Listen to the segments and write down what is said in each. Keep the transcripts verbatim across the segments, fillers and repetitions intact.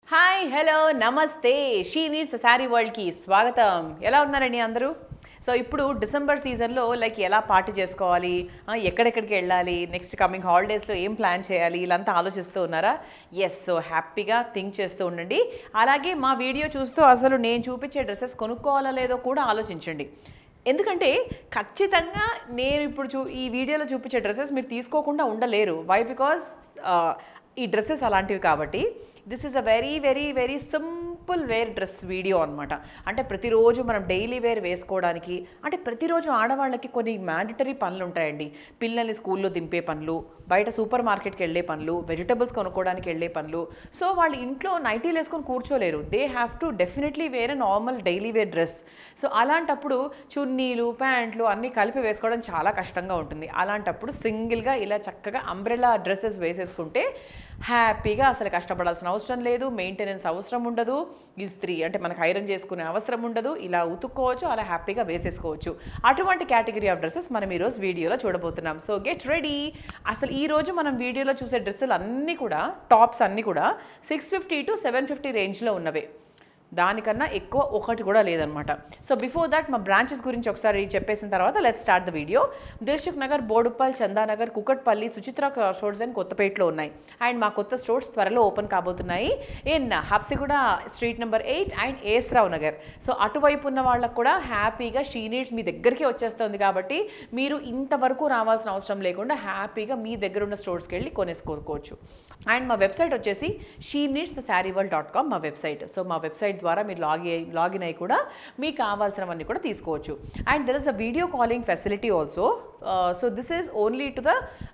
Hi hello నమస్తే she needs sari వరల్డ్కి స్వాగతం. ఎలా ఉన్నారండి అందరూ? సో ఇప్పుడు డిసెంబర్ సీజన్లో లైక్ ఎలా పార్టీ చేసుకోవాలి, ఎక్కడెక్కడికి వెళ్ళాలి, నెక్స్ట్ కమింగ్ హాలిడేస్లో ఏం ప్లాన్ చేయాలి, ఇలాంతా ఆలోచిస్తూ ఉన్నారా? ఎస్, సో హ్యాపీగా థింక్ చేస్తూ ఉండండి. అలాగే మా వీడియో చూస్తూ అసలు నేను చూపించే డ్రెస్సెస్ కొనుక్కోవాలా లేదో కూడా ఆలోచించండి. ఎందుకంటే ఖచ్చితంగా నేను ఇప్పుడు చూ ఈ వీడియోలో చూపించే డ్రెస్సెస్ మీరు తీసుకోకుండా ఉండలేరు. వై? బికాజ్ ఈ డ్రెస్సెస్ అలాంటివి కాబట్టి. This is a very very very simple wear dress video అనమాట. అంటే ప్రతిరోజు మనం డైలీ వేర్ వేసుకోవడానికి, అంటే ప్రతిరోజు ఆడవాళ్ళకి కొన్ని మ్యాండటరీ పనులు ఉంటాయండి. పిల్లల్ని స్కూల్లో దింపే పనులు, బయట సూపర్ మార్కెట్కి వెళ్ళే పనులు, వెజిటబుల్స్ కొనుక్కోవడానికి వెళ్ళే పనులు. సో వాళ్ళు ఇంట్లో నైటీలు వేసుకొని కూర్చోలేరు. They have to definitely wear a normal daily wear dress. So అలాంటప్పుడు చున్నీలు, ప్యాంట్లు అన్నీ కలిపి వేసుకోవడం చాలా కష్టంగా ఉంటుంది. అలాంటప్పుడు సింగిల్గా ఇలా చక్కగా అంబ్రెలా డ్రెస్సెస్ వేసేసుకుంటే హ్యాపీగా అసలు కష్టపడాల్సిన అవసరం లేదు, మెయింటెనెన్స్ అవసరం ఉండదు, ఇస్త్రీ అంటే మనకు ఐరన్ చేసుకునే అవసరం ఉండదు. ఇలా ఉతుక్కోవచ్చు, అలా హ్యాపీగా వేసేసుకోవచ్చు. అటువంటి కేటగిరీ ఆఫ్ డ్రెస్సెస్ మనం ఈరోజు వీడియోలో చూడబోతున్నాం. So get ready. అసలు ఈరోజు మనం వీడియోలో చూసే డ్రెస్సులు అన్నీ కూడా, టాప్స్ అన్నీ కూడా six fifty to seven fifty రేంజ్లో ఉన్నవే, దానికన్నా ఎక్కువ ఒకటి కూడా లేదనమాట. సో బిఫోర్ దట్ మా బ్రాంచెస్ గురించి ఒకసారి చెప్పేసిన తర్వాత let's start the video. Dilsukhnagar, Boduppal, Chandanagar, Kukatpally, Suchitra cross roads and కొత్తపేటలో ఉన్నాయి. అండ్ మా కొత్త స్టోర్స్ త్వరలో ఓపెన్ కాబోతున్నాయి in Habsiguda street number eight and A S Rao Nagar. So అటువైపు ఉన్న వాళ్ళకు కూడా హ్యాపీగా షీ నీడ్స్ మీ దగ్గరికి వచ్చేస్తుంది కాబట్టి మీరు ఇంతవరకు రావాల్సిన అవసరం లేకుండా హ్యాపీగా మీ దగ్గర ఉన్న స్టోర్స్కి వెళ్ళి కొనేసుకోవచ్చు. అండ్ మా వెబ్సైట్ వచ్చేసి she needs the saree world dot com మా వెబ్సైట్. సో మా వెబ్సైట్ ద్వారా మీరు లాగి లాగిన్ అయ్యి కూడా మీకు కావాల్సినవన్నీ కూడా తీసుకోవచ్చు. And there is a video calling facility also. So this is only to the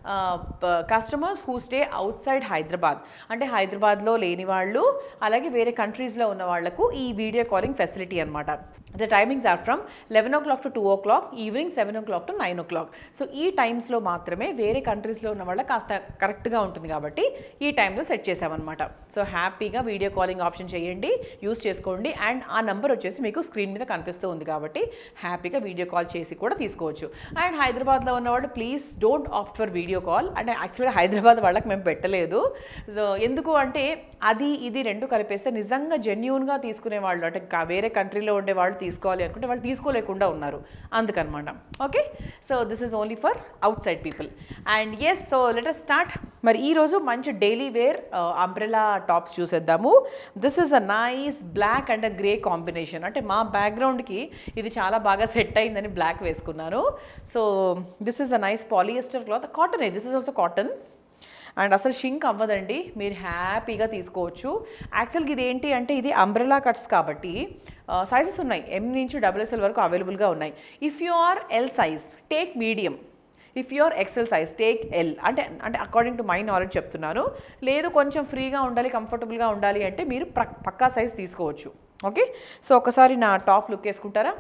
customers who stay outside Hyderabad. అంటే హైదరాబాద్లో లేని వాళ్ళు, అలాగే వేరే కంట్రీస్లో ఉన్న వాళ్లకు ఈ వీడియో కాలింగ్ ఫెసిలిటీ అనమాట. The timings are from eleven o'clock to two o'clock, evening seven o'clock to nine o'clock. So ఈ టైమ్స్లో మాత్రమే వేరే కంట్రీస్లో ఉన్న వాళ్ళకి కాస్త కరెక్ట్గా ఉంటుంది కాబట్టి ఈ టైంలో సెట్ చేసామన్నమాట. సో హ్యాపీగా వీడియో కాలింగ్ ఆప్షన్ చేయండి, యూస్ చేసుకోండి. అండ్ ఆ నెంబర్ వచ్చేసి మీకు స్క్రీన్ మీద కనిపిస్తూ ఉంది కాబట్టి హ్యాపీగా వీడియో కాల్ చేసి కూడా తీసుకోవచ్చు. అండ్ హైదరాబాద్లో ఉన్నవాళ్ళు please don't opt for video call. అంటే యాక్చువల్గా హైదరాబాద్ వాళ్ళకి మేము పెట్టలేదు. సో ఎందుకు అంటే అది ఇది రెండు కలిపేస్తే నిజంగా జెన్యూన్గా తీసుకునే వాళ్ళు, అంటే వేరే కంట్రీలో ఉండే వాళ్ళు తీసుకోవాలి అనుకుంటే వాళ్ళు తీసుకోలేకుండా ఉన్నారు, అందుకనమాట. Okay, so this is only for outside people. And yes, so let us start. మరి ఈరోజు మంచి డైలీ వేర్ అంబ్రెలా టాప్స్ చూసేద్దాము. This is a nice black and a grey combination. అంటే మా బ్యాక్గ్రౌండ్కి ఇది చాలా బాగా సెట్ అయిందని బ్లాక్ వేసుకున్నాను. So this is a nice polyester cloth, cotton. This is also cotton and అసలు షింక్ అవ్వదండి, మీరు హ్యాపీగా తీసుకోవచ్చు. యాక్చువల్గా ఇది ఏంటి అంటే ఇది అంబ్రెలా కట్స్ కాబట్టి సైజెస్ ఉన్నాయి, ఎం నుంచి డబుల్ ఎక్స్ఎల్ వరకు అవైలబుల్గా ఉన్నాయి. If you are L size take medium, if your XL size take L. అంటే అంటే అకార్డింగ్ టు మై నాలెడ్జ్ చెప్తున్నాను. లేదు కొంచెం ఫ్రీగా ఉండాలి, కంఫర్టబుల్గా ఉండాలి అంటే మీరు పక్కా సైజ్ తీసుకోవచ్చు. ఓకే, సో ఒకసారి నా టాప్ లుక్ వేసుకుంటారా?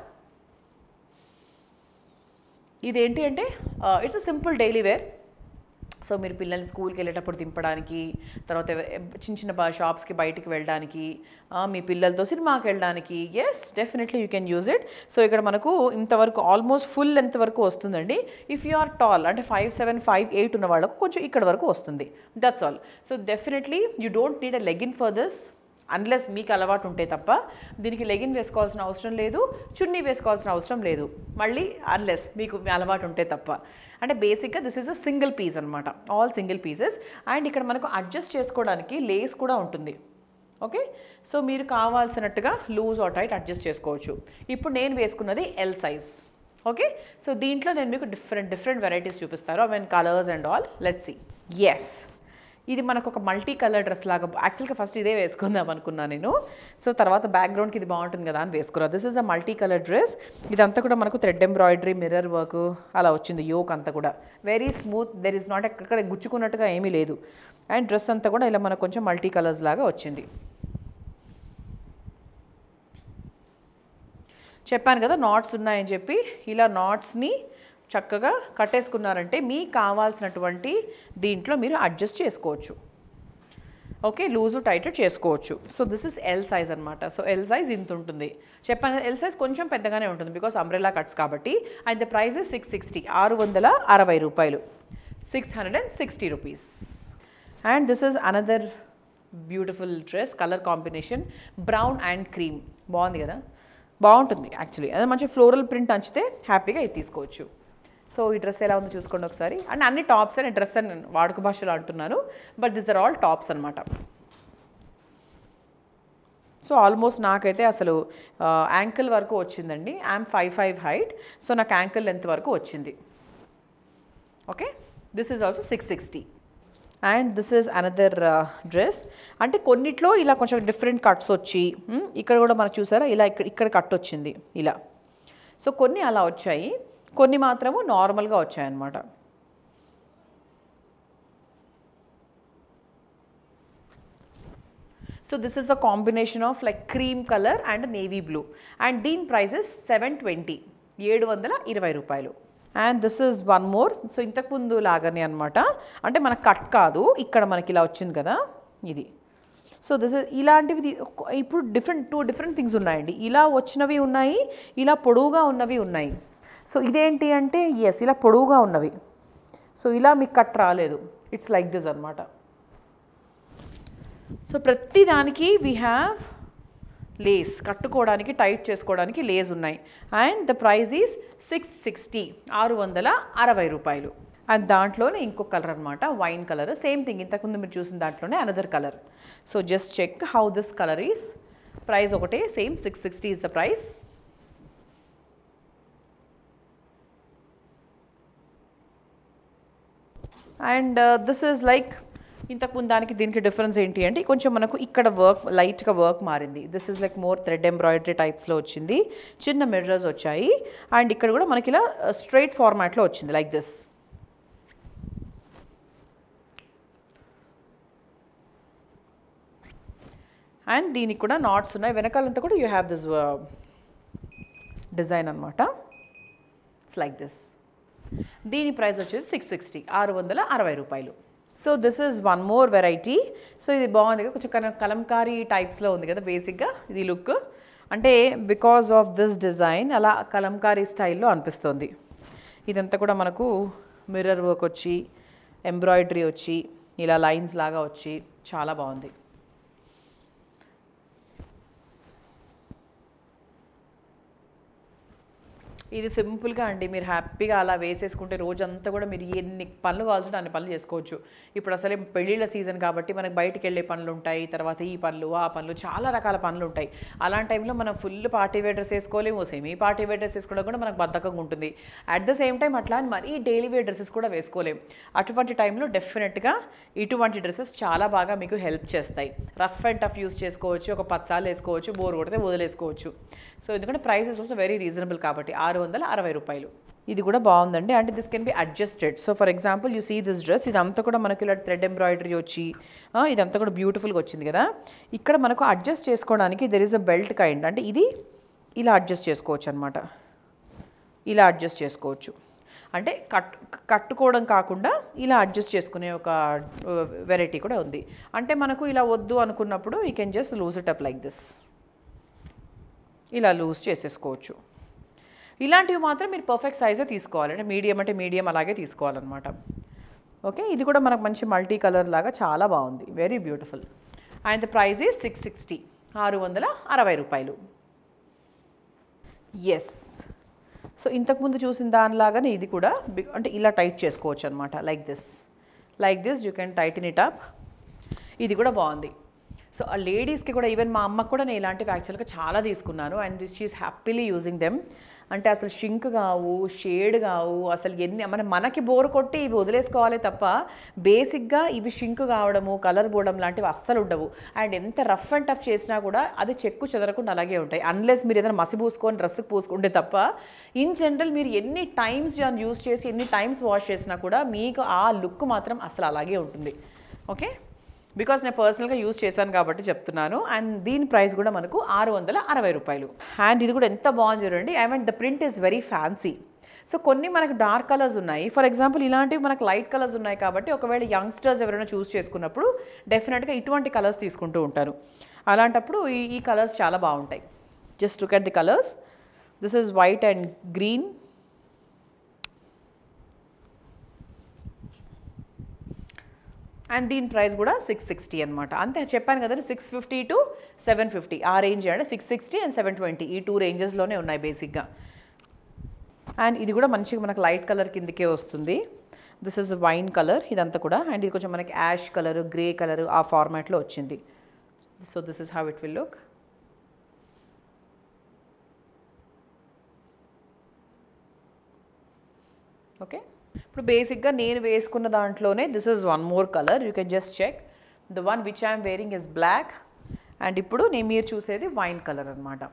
ఇదేంటి అంటే it's a simple daily wear. So మీరు పిల్లల్ని స్కూల్కి వెళ్ళేటప్పుడు దింపడానికి, తర్వాత చిన్న చిన్న షాప్స్కి బయటికి వెళ్ళడానికి, మీ పిల్లలతో సినిమాకి వెళ్ళడానికి, yes definitely you can use it. So ఇక్కడ మనకు ఇంతవరకు ఆల్మోస్ట్ ఫుల్ లెంత్ వరకు వస్తుందండి. ఇఫ్ యూ ఆర్ టాల్ అంటే ఫైవ్ సెవెన్ ఫైవ్ ఎయిట్ ఉన్న వాళ్ళకు కొంచెం ఇక్కడ వరకు వస్తుంది, that's all. So definitely you don't need a legging for this unless మీకు అలవాటు ఉంటే తప్ప. దీనికి లెగిన్ వేసుకోవాల్సిన అవసరం లేదు, చున్నీ వేసుకోవాల్సిన అవసరం లేదు, మళ్ళీ అన్లెస్ మీకు అలవాటు ఉంటే తప్ప. అంటే బేసిక్గా this is a single piece అనమాట, ఆల్ సింగిల్ పీసెస్. అండ్ ఇక్కడ మనకు అడ్జస్ట్ చేసుకోవడానికి లేస్ కూడా ఉంటుంది. ఓకే, సో మీరు కావాల్సినట్టుగా లూజ్ ఆర్ టైట్ అడ్జస్ట్ చేసుకోవచ్చు. ఇప్పుడు నేను వేసుకున్నది ఎల్ సైజ్. ఓకే, సో దీంట్లో నేను మీకు డిఫరెంట్ డిఫరెంట్ వెరైటీస్ చూపిస్తారు, I mean colours and all. Let's see. Yes, ఇది మనకు ఒక మల్టీ కలర్ డ్రెస్ లాగా. యాక్చువల్గా ఫస్ట్ ఇదే వేసుకుందాం అనుకున్నాను నేను. సో తర్వాత బ్యాక్గ్రౌండ్కి ఇది బాగుంటుంది కదా అని వేసుకున్నాను. This is a multi colour dress. ఇదంతా కూడా మనకు థ్రెడ్ ఎంబ్రాయిడరీ, మిర్రర్ వర్క్ అలా వచ్చింది. యోక్ అంతా కూడా very smooth, there is not ఎక్కడ గుచ్చుకున్నట్టుగా ఏమీ లేదు. అండ్ డ్రెస్ అంతా కూడా ఇలా మనకు కొంచెం మల్టీ కలర్స్ లాగా వచ్చింది. చెప్పాను కదా నాట్స్ ఉన్నాయని చెప్పి, ఇలా నాట్స్ని చక్కగా కట్టేసుకున్నారంటే మీకు కావాల్సినటువంటి దీంట్లో మీరు అడ్జస్ట్ చేసుకోవచ్చు. ఓకే, లూజు టైట్ చేసుకోవచ్చు. So this is L size అనమాట. సో ఎల్ సైజ్ ఇంత ఉంటుంది. చెప్పాను ఎల్ సైజ్ కొంచెం పెద్దగానే ఉంటుంది బికాస్ అంబ్రెలా కట్స్ కాబట్టి. And the price is six sixty ఆరు వందల అరవై రూపాయలు six hundred and sixty rupees. And this is another beautiful dress, colour combination brown and cream, బాగుంది కదా, బాగుంటుంది యాక్చువల్లీ. అదే మంచి ఫ్లోరల్ ప్రింట్ అంచితే హ్యాపీగా ఇది తీసుకోవచ్చు. సో ఈ డ్రెస్ ఎలా ఉందో చూసుకోండి ఒకసారి. అండ్ అన్ని టాప్స్ అని డ్రెస్ అని వాడుక భాషలో అంటున్నాను, but this are all tops అనమాట. సో ఆల్మోస్ట్ నాకైతే అసలు యాంకిల్ వరకు వచ్చిందండి. I'm five five height, so నాకు యాంకిల్ లెంత్ వరకు వచ్చింది. Okay, this is also six sixty. And this is another dress. అంటే కొన్నిట్లో ఇలా కొంచెం డిఫరెంట్ కట్స్ వచ్చి, ఇక్కడ కూడా మనకు చూసారా ఇలా ఇక్కడ ఇక్కడ కట్ వచ్చింది ఇలా. సో కొన్ని అలా వచ్చాయి, కొన్ని మాత్రము నార్మల్గా వచ్చాయన్నమాట. So this is a combination of like cream colour and navy blue. And దీని ప్రైసెస్ సెవెన్ ట్వంటీ, ఏడు వందల ఇరవై రూపాయలు. And this is one more. So ఇంతకుముందు లాగానే అనమాట, అంటే మనకు కట్ కాదు, ఇక్కడ మనకి ఇలా వచ్చింది కదా ఇది. సో దిస్ ఇస్ ఇలాంటివి ఇప్పుడు డిఫరెంట్ టూ డిఫరెంట్ థింగ్స్ ఉన్నాయండి. ఇలా వచ్చినవి ఉన్నాయి, ఇలా పొడవుగా ఉన్నవి ఉన్నాయి. సో ఇదేంటి అంటే ఎస్ ఇలా పొడవుగా ఉన్నవి. సో ఇలా మీకు కట్ రాలేదు, ఇట్స్ లైక్ దిస్ అనమాట. సో ప్రతి దానికి వీ హ్యావ్ లేస్, కట్టుకోవడానికి టైట్ చేసుకోవడానికి లేస్ ఉన్నాయి. And the price is six sixty, ఆరు వందల అరవై రూపాయలు. అండ్ దాంట్లోనే ఇంకొక కలర్ అనమాట, వైన్ కలర్, సేమ్ థింగ్ ఇంతకుముందు మీరు చూసిన దాంట్లోనే another colour. So just check how this colour is. Price ఒకటే same, six sixty is the price. And this is like ఇంతకుముందు దానికి దీనికి డిఫరెన్స్ ఏంటి అంటే కొంచెం మనకు ఇక్కడ వర్క్ లైట్గా వర్క్ మారింది. This is like more thread embroidery టైప్స్లో వచ్చింది, చిన్న మిర్రర్స్ వచ్చాయి. అండ్ ఇక్కడ కూడా మనకి ఇలా స్ట్రైట్ ఫార్మాట్లో వచ్చింది లైక్ దిస్. అండ్ దీనికి కూడా నాట్స్ ఉన్నాయి, వెనకాలంతా కూడా యూ హ్యావ్ దిస్ డిజైన్ అనమాట. It's like this. దీని ప్రైస్ వచ్చేసి సిక్స్ సిక్స్టీ, ఆరు వందల అరవై రూపాయలు. So this is one more variety. So ఇది బాగుంది కదా, కొంచెం కలంకారీ టైప్స్లో ఉంది కదా బేసిక్గా ఇది లుక్. అంటే బికాజ్ ఆఫ్ దిస్ డిజైన్ అలా కలంకారీ స్టైల్లో అనిపిస్తుంది. ఇదంతా కూడా మనకు మిర్రర్ వర్క్ వచ్చి, ఎంబ్రాయిడరీ వచ్చి, ఇలా లైన్స్ లాగా వచ్చి చాలా బాగుంది. ఇది సింపుల్గా అండి, మీరు హ్యాపీగా అలా వేసేసుకుంటే రోజంతా కూడా మీరు ఎన్ని పనులు కావాల్సింటే అన్ని పనులు చేసుకోవచ్చు. ఇప్పుడు అసలే పెళ్ళిళ్ళ సీజన్ కాబట్టి మనకు బయటికి వెళ్ళే పనులు ఉంటాయి, తర్వాత ఈ పనులు ఆ పనులు చాలా రకాల పనులు ఉంటాయి. అలాంటి టైంలో మనం ఫుల్ పార్టీ వేర్ డ్రెస్ వేసుకోలేము, సెమీ పార్టీ వేర్ డ్రెస్ వేసుకోవడం కూడా మనకు బద్ధకంగా ఉంటుంది. అట్ ద సేమ్ టైం అట్లా మరీ డైలీ వేర్ డ్రెస్సెస్ కూడా వేసుకోలేము. అటువంటి టైంలో డెఫినెట్గా ఇటువంటి డ్రెస్సెస్ చాలా బాగా మీకు హెల్ప్ చేస్తాయి. రఫ్ అండ్ టఫ్ యూస్ చేసుకోవచ్చు, ఒక పది సార్లు వేసుకోవచ్చు, బోర్ కొడితే వదిలేసుకోవచ్చు. సో ఎందుకంటే ప్రైసెస్ ఆల్సో వెరీ రీజనబుల్ కాబట్టి ఆరు వందల అరవై రూపాయలు. ఇది కూడా బాగుందండి. అంటే this can be adjusted. So for example you see this dress, ఇదంతా కూడా మనకి ఇలా థ్రెడ్ ఎంబ్రాయిడరీ వచ్చి ఇదంతా కూడా బ్యూటిఫుల్గా వచ్చింది కదా. ఇక్కడ మనకు అడ్జస్ట్ చేసుకోవడానికి there is a belt kind, అంటే ఇది ఇలా అడ్జస్ట్ చేసుకోవచ్చు అనమాట. ఇలా అడ్జస్ట్ చేసుకోవచ్చు, అంటే కట్ కట్టుకోవడం కాకుండా ఇలా అడ్జస్ట్ చేసుకునే ఒక వెరైటీ కూడా ఉంది. అంటే మనకు ఇలా వద్దు అనుకున్నప్పుడు you can just loose it up like this, ఇలా లూజ్ చేసేసుకోవచ్చు. ఇలాంటివి మాత్రం మీరు పర్ఫెక్ట్ సైజే తీసుకోవాలి, అంటే మీడియం అంటే మీడియం అలాగే తీసుకోవాలన్నమాట. ఓకే, ఇది కూడా మనకు మంచి మల్టీ కలర్ లాగా చాలా బాగుంది, very beautiful. And the price is six sixty, ఆరు వందల అరవై రూపాయలు. ఎస్, సో ఇంతకుముందు చూసిన దానిలాగానే ఇది కూడా అంటే ఇలా టైట్ చేసుకోవచ్చు అనమాట, like this like this you can tighten it up. ఇది కూడా బాగుంది. సో ఆ లేడీస్కి కూడా, ఈవెన్ మా అమ్మకు కూడా నేను ఇలాంటివి యాక్చువల్గా చాలా తీసుకున్నాను. And this she's happily using them. అంటే అసలు షింక్ కావు, షేడ్ కావు, అసలు ఎన్ని మన మనకి బోర్ కొట్టి ఇవి వదిలేసుకోవాలి తప్ప బేసిక్గా ఇవి షింక్ కావడము, కలర్ పోవడం లాంటివి అస్సలు ఉండవు. అండ్ ఎంత రఫ్ అండ్ టఫ్ చేసినా కూడా అది చెక్కు చెదరకుండా అలాగే ఉంటాయి, అన్లెస్ మీరు ఏదైనా మసి పూసుకొని డ్రెస్కి పూసుకుంటే తప్ప. ఇన్ జనరల్ మీరు ఎన్ని టైమ్స్ యూజ్ చేసి ఎన్ని టైమ్స్ వాష్ చేసినా కూడా మీకు ఆ లుక్ మాత్రం అసలు అలాగే ఉంటుంది. ఓకే, బికాస్ నేను పర్సనల్గా యూజ్ చేశాను కాబట్టి చెప్తున్నాను. అండ్ దీని ప్రైస్ కూడా మనకు ఆరు వందల అరవై రూపాయలు. అండ్ ఇది కూడా ఎంత బాగుంది చూడండి. I mean the print is very fancy. So కొన్ని మనకు డార్క్ కలర్స్ ఉన్నాయి, ఫర్ ఎగ్జాంపుల్ ఇలాంటివి మనకు లైట్ కలర్స్ ఉన్నాయి కాబట్టి ఒకవేళ యంగ్స్టర్స్ ఎవరైనా చూస్ చేసుకున్నప్పుడు డెఫినెట్గా ఇటువంటి కలర్స్ తీసుకుంటూ ఉంటారు. అలాంటప్పుడు ఈ ఈ కలర్స్ చాలా బాగుంటాయి. Just look at the colours. This is white and green. And దీని ప్రైస్ కూడా సిక్స్ సిక్స్టీ అనమాట. అంతే చెప్పాను కదండి, six fifty to seven fifty ఆ రేంజ్ అంటే six sixty and seven twenty ఈ టూ రేంజెస్లోనే ఉన్నాయి బేసిక్గా. అండ్ ఇది కూడా మంచిగా మనకు లైట్ కలర్ కిందకే వస్తుంది. దిస్ ఇస్ వైన్ కలర్ ఇదంతా కూడా. అండ్ ఇది కొంచెం మనకి యాష్ కలర్, గ్రే కలర్ ఆ ఫార్మాట్లో వచ్చింది. So this is how it will look. Okay, ఇప్పుడు బేసిక్గా నేను వేసుకున్న దాంట్లోనే this is one more colour, you can just check. The one which I'm wearing is black. And ఇప్పుడు నేను మీరు చూసేది వైన్ కలర్ అనమాట.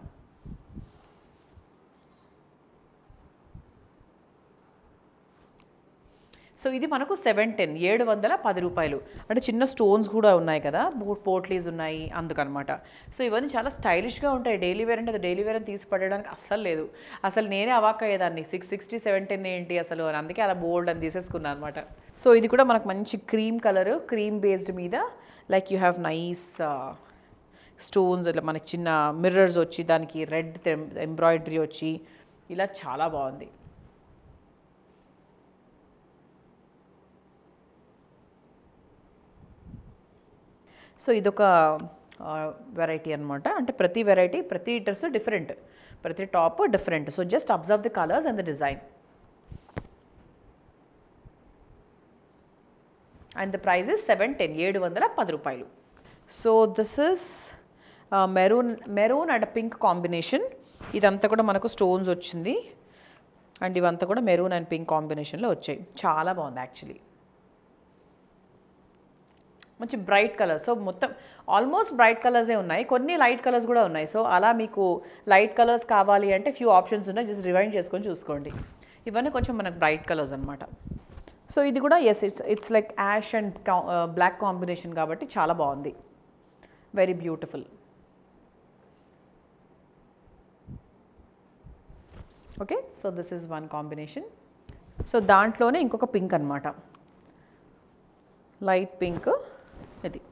సో ఇది మనకు సెవెన్ టెన్ ఏడు వందల పది రూపాయలు. అంటే చిన్న స్టోన్స్ కూడా ఉన్నాయి కదా, పోట్లీస్ ఉన్నాయి అందుకనమాట. సో ఇవన్నీ చాలా స్టైలిష్గా ఉంటాయి. డైలీ వేర్ అంటే అది డైలీ వేర్ అని తీసి పడడానికి అస్సలు లేదు. అసలు నేనే అవాక్ అయ్యేదాన్ని, సిక్స్ సిక్స్టీ సెవెన్ టెన్ ఏంటి అసలు అని. అందుకే అలా బోల్డ్ అని తీసేసుకున్నాను అనమాట. సో ఇది కూడా మనకు మంచి క్రీమ్ కలర్, క్రీమ్ బేస్డ్ మీద like you have nice stones, ఇట్లా మనకి చిన్న మిర్రర్స్ వచ్చి దానికి రెడ్ ఎంబ్రాయిడరీ వచ్చి ఇలా చాలా బాగుంది. సో ఇదొక వెరైటీ అనమాట. అంటే ప్రతి వెరైటీ, ప్రతి డ్రెస్ డిఫరెంట్, ప్రతి top different. So just observe the colours and the design. And the price is seven ten ఏడు వందల పది రూపాయలు. So this is maroon maroon and pink combination. ఇదంతా కూడా మనకు స్టోన్స్ వచ్చింది. అండ్ ఇవంతా కూడా మెరూన్ అండ్ పింక్ కాంబినేషన్లో వచ్చాయి. చాలా బాగుంది యాక్చువల్లీ, మంచి బ్రైట్ కలర్స్. సో మొత్తం ఆల్మోస్ట్ బ్రైట్ కలర్సే ఉన్నాయి, కొన్ని లైట్ కలర్స్ కూడా ఉన్నాయి. సో అలా మీకు లైట్ కలర్స్ కావాలి అంటే ఫ్యూ ఆప్షన్స్ ఉన్నాయి, జస్ట్ రివైండ్ చేసుకొని చూసుకోండి. ఇవన్నీ కొంచెం మనకు బ్రైట్ కలర్స్ అనమాట. సో ఇది కూడా yes it's it's like ash and black combination కాబట్టి చాలా బాగుంది, very beautiful. Okay, so this is one combination. So దాంట్లోనే ఇంకొక పింక్ అనమాట, లైట్ పింక్ ఇది.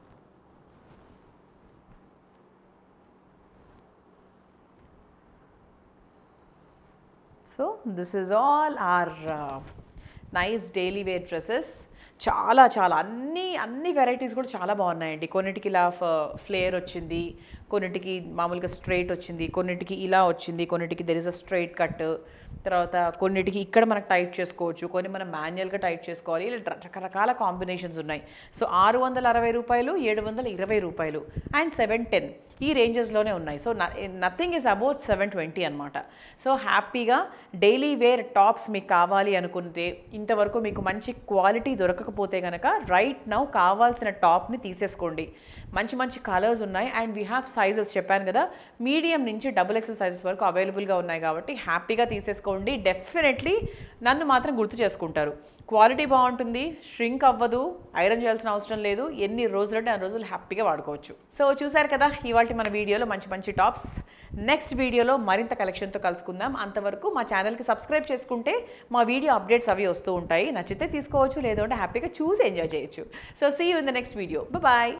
So this is all are nice daily wear dresses. చాలా చాలా అన్ని అన్ని వెరైటీస్ కూడా చాలా బాగున్నాయండి. కొన్నిటికి ఇలా ఫ్లేర్ వచ్చింది, కొన్నిటికి మామూలుగా స్ట్రైట్ వచ్చింది, కొన్నిటికి ఇలా వచ్చింది, కొన్నిటికి there is a straight cut, తర్వాత కొన్నిటికి ఇక్కడ మనకు టైట్ చేసుకోవచ్చు, కొన్ని మనం మాన్యువల్గా టైట్ చేసుకోవాలి. ఇలా రకరకాల కాంబినేషన్స్ ఉన్నాయి. సో ఆరు వందల అరవై రూపాయలు, ఏడు వందల ఇరవై రూపాయలు అండ్ సెవెన్ టెన్ ఈ రేంజెస్లోనే ఉన్నాయి. So nothing is above seven twenty అనమాట. సో హ్యాపీగా డైలీ వేర్ టాప్స్ మీకు కావాలి అనుకుంటే, ఇంతవరకు మీకు మంచి క్వాలిటీ దొరకకపోతే కనుక రైట్ నౌ కావాల్సిన టాప్ని తీసేసుకోండి. మంచి మంచి కలర్స్ ఉన్నాయి. అండ్ వీ హ్యావ్ సైజెస్ చెప్పాను కదా, మీడియం నుంచి డబుల్ ఎక్సెల్ సైజెస్ వరకు అవైలబుల్గా ఉన్నాయి కాబట్టి హ్యాపీగా తీసేసుకోండి. డెఫినెట్లీ నన్ను మాత్రం గుర్తు చేసుకుంటారు. క్వాలిటీ బాగుంటుంది, ష్రింక్ అవ్వదు, ఐరన్ చేయాల్సిన అవసరం లేదు, ఎన్ని రోజులంటే అన్ని రోజులు హ్యాపీగా వాడుకోవచ్చు. సో చూసారు కదా ఇవాళ మన వీడియోలో మంచి మంచి టాప్స్. నెక్స్ట్ వీడియోలో మరింత కలెక్షన్తో కలుసుకుందాం. అంతవరకు మా ఛానల్కి సబ్స్క్రైబ్ చేసుకుంటే మా వీడియో అప్డేట్స్ అవి వస్తూ ఉంటాయి. నచ్చితే తీసుకోవచ్చు, లేదంటే హ్యాపీగా చూసి ఎంజాయ్ చేయొచ్చు. So see you in the next video. Bye.